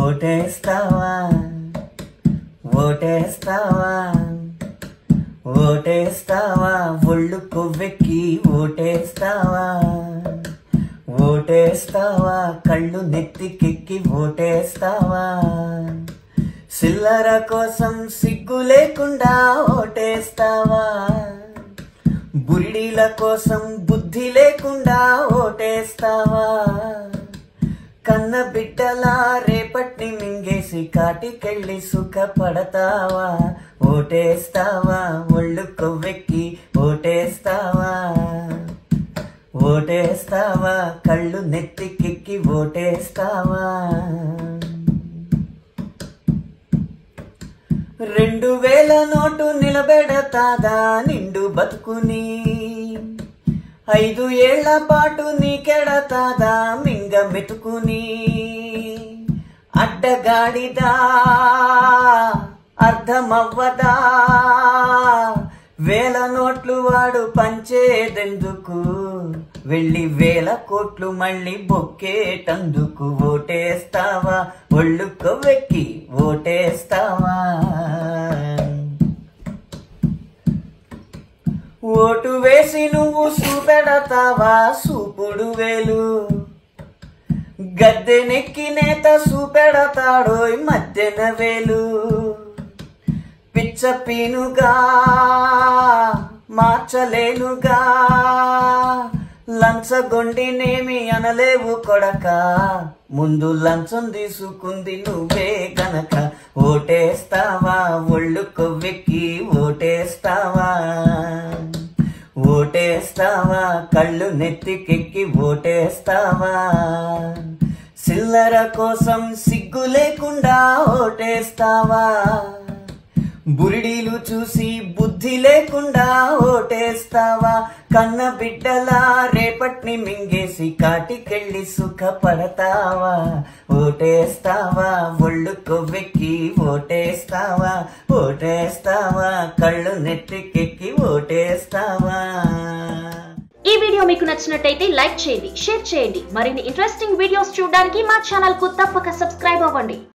ఓటేస్తావా ఓటేస్తావా ఓటేస్తావా ఒళ్ళు కొవ్వెక్కి ఓటేస్తావా ఓటేస్తావా కళ్ళు నెత్తికెక్కి ఓటేస్తావా సిల్లర కోసం సిగ్గు లేకుండా ఓటేస్తావా బురిడీల కోసం బుద్ధి లేకుండా ఓటేస్తావా కన్న బిడ్డలా రేపటిని మింగేసి కాటికెళ్ళి సుఖపడతావా ఓటేస్తావా ఒళ్ళు కొవ్వెక్కి ఓటేస్తావా ఓటేస్తావా కళ్ళు నెత్తికెక్కి ఓటేస్తావా 2000 నోటు నిలబెడతాదా నిండు బతుకుని 5 ఏళ్ల పాటు నీకెడతాదా మింగ మెతుకుని అడ్డగాడిదా అర్థమవ్వదా 1000 నోట్లు వాడు పంచేదెందుకు వెళ్ళి 1000 కోట్లు మళ్ళీ బొక్కేటందుకు ఓటేస్తావా ఒళ్ళు కొవ్వెక్కి ఓటేస్తావా ఓటు వేసి నువ్వు చూపెడతావా సూపుడు వేలు గద్దెనెక్కి నేత చూపెడతాడోయ్ మధ్యన వేలు పిచ్చ పీనుగా మార్చలేనుగా లంచగొండినేమి అనలేవు కొడక ముందు లంచం తీసుకుంది నువ్వే గనక ఓటేస్తావా ఒళ్ళు కొవ్వెక్కి ఓటేస్తావా ఓటేస్తావా కళ్ళు నెత్తికెక్కి ఓటేస్తావా సిల్లర కోసం సిగ్గు లేకుండా ఓటేస్తావా బురిడీలు చూసి బుద్ధి లేకుండా ఓటేస్తావా కన్న బిడ్డలా రేపటిని మింగేసి కాటికెళ్ళి సుఖపడతావా ఓటేస్తావా ఒళ్ళు కొవ్వెక్కి ఓటేస్తావా ఓటేస్తావా కళ్ళు నెత్తికెక్కి ఓటేస్తావా. ఈ వీడియో మీకు నచ్చినట్టయితే లైక్ చేయండి, షేర్ చేయండి. మరిన్ని ఇంట్రెస్టింగ్ వీడియోస్ చూడడానికి మా ఛానల్ కు తప్పక సబ్స్క్రైబ్ అవ్వండి.